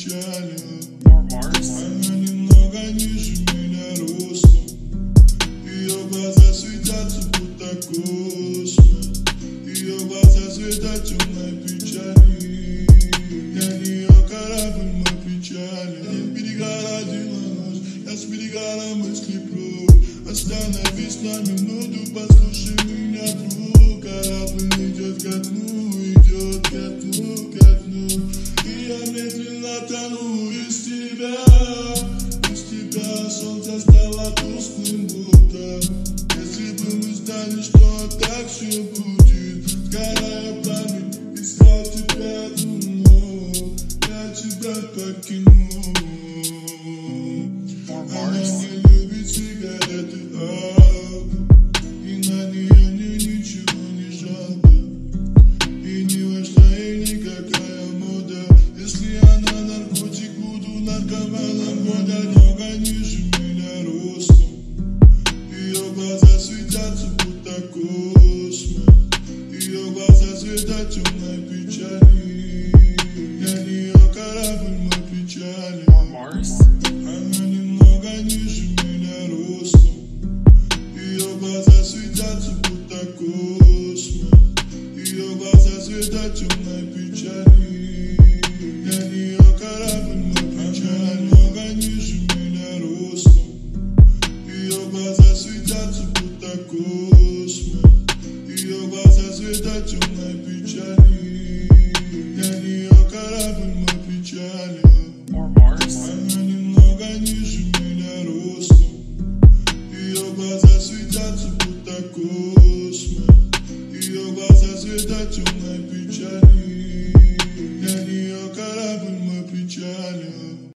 печали. Она немного ниже меня ростом. Ее глаза светятся, будто космос. Ее глаза цвета темной печали. Для нее корабль мой печали. Не перегородила ночь, я сберегала мысли прочь. Остановись на минуту, послушай меня, друг. Корабль идет ко дну, идет ко дну, ко дну. И я медленно тону из тебя. Без тебя солнце стало тусклым, будто. Если бы мы знали, что так все будет, сгорая пламень, искал тебя одну, я тебя покину. Она не любит сигареты, и на нее мне ничего не жалко. И не важна ей никакая мода. Если она наркотик, буду наркоманом года. Много ниже меня ростом. Ее глаза светятся, будто космос. Ее глаза цвета темной печали. Для нее корабль мой печали. Она немного ниже меня ростом. Ее глаза светятся, будто космос. Ее глаза цвета темной печали. Для нее корабль мой печали. Много ниже меня ростом. Ее глаза светятся, будто космос. Ее глаза цвета темной печали. Для нее корабль мой печали. Она немного ниже меня ростом. Ее глаза светятся, будто космос. Ее глаза цвета темной